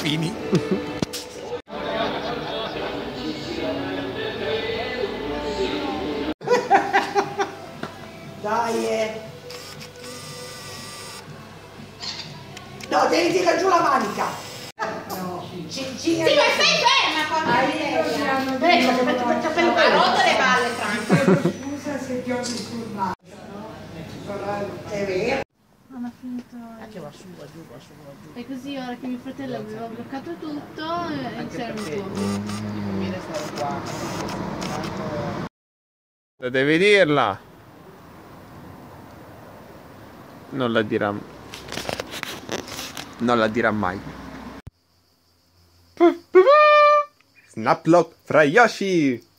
delfini. Dai, no, devi tirare giù la manica. No. Sì, ma sei ferma, porca miseria. Ha rotto le palle, Franco. Scusa se ti ho disturbato. È vero. Non ha finito. Che va su, va giù, va su, va giù. E così ora che mio fratello aveva bloccato tutto, inizieremo il turno. Mi conviene stare qua. La devi dirla. Non la dirà. Non la dirà mai. Snaplock fra Yoshi.